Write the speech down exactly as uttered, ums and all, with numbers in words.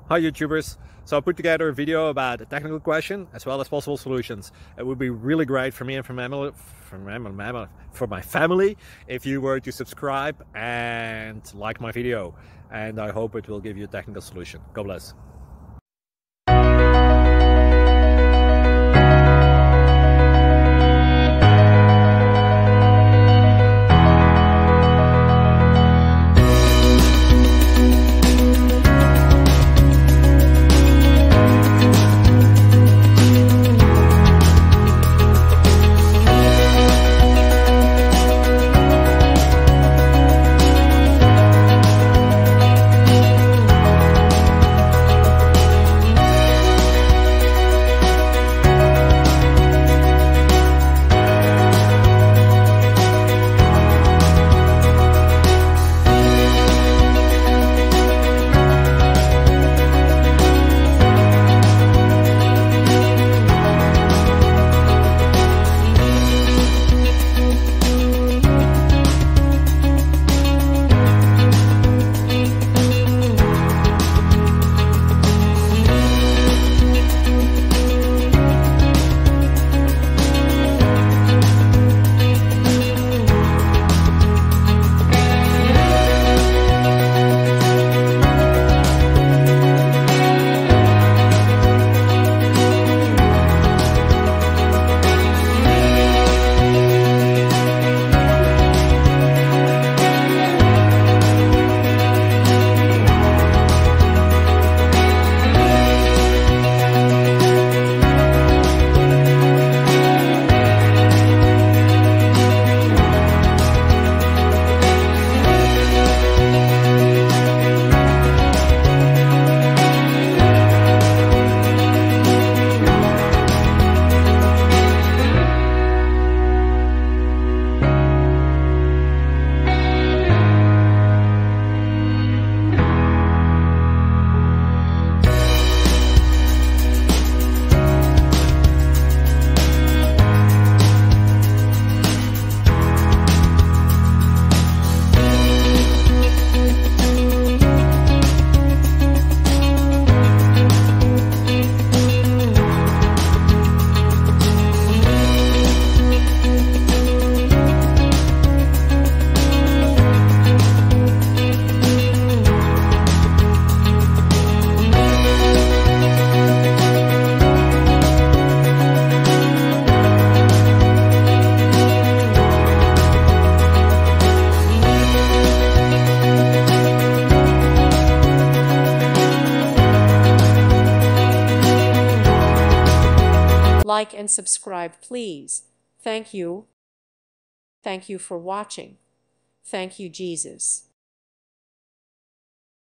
Hi YouTubers! So I put together a video about a technical question as well as possible solutions. It would be really great for me and for my family, for my, for my family if you were to subscribe and like my video, and I hope it will give you a technical solution. God bless. Like and subscribe, please. Thank you. Thank you for watching. Thank you, Jesus.